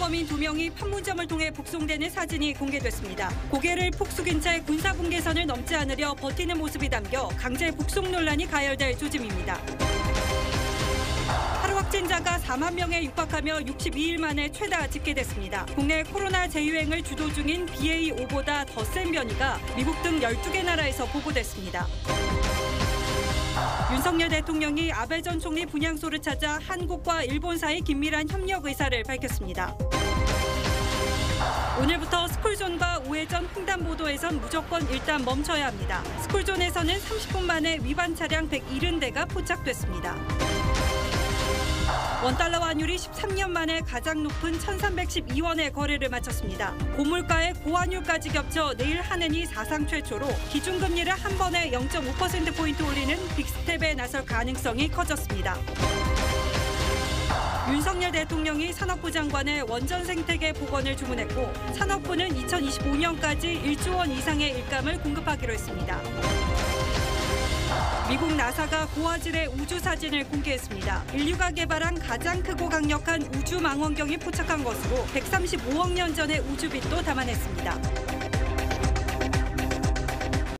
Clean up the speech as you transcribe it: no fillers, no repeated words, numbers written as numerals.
범인 2명이 판문점을 통해 북송되는 사진이 공개됐습니다. 고개를 푹 숙인 채 군사분계선을 넘지 않으려 버티는 모습이 담겨 강제 북송 논란이 가열될 조짐입니다. 하루 확진자가 4만 명에 육박하며 62일 만에 최다 집계됐습니다. 국내 코로나 재유행을 주도 중인 BA.5보다 더 센 변이가 미국 등 12개 나라에서 보고됐습니다. 윤석열 대통령이 아베 전 총리 분향소를 찾아 한국과 일본 사이 긴밀한 협력 의사를 밝혔습니다. 오늘부터 스쿨존과 우회전 횡단보도에선 무조건 일단 멈춰야 합니다. 스쿨존에서는 30분 만에 위반 차량 170대가 포착됐습니다. 원달러 환율이 13년 만에 가장 높은 1,312원의 거래를 마쳤습니다. 고물가에 고환율까지 겹쳐 내일 한은이 사상 최초로 기준금리를 한 번에 0.5%포인트 올리는 빅스텝에 나설 가능성이 커졌습니다. 윤석열 대통령이 산업부 장관의 원전 생태계 복원을 주문했고 산업부는 2025년까지 1조 원 이상의 일감을 공급하기로 했습니다. 미국 나사가 고화질의 우주 사진을 공개했습니다. 인류가 개발한 가장 크고 강력한 우주 망원경이 포착한 것으로 135억 년 전의 우주빛도 담아냈습니다.